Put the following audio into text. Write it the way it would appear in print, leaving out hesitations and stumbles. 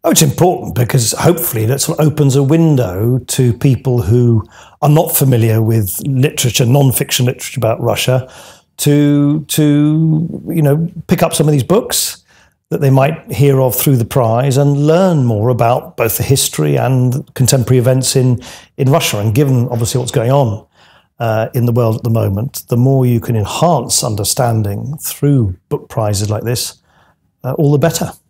Oh, it's important because hopefully that sort of opens a window to people who are not familiar with literature, non-fiction literature about Russia, to pick up some of these books that they might hear of through the prize and learn more about both the history and contemporary events in Russia. And given obviously what's going on in the world at the moment, the more you can enhance understanding through book prizes like this, all the better.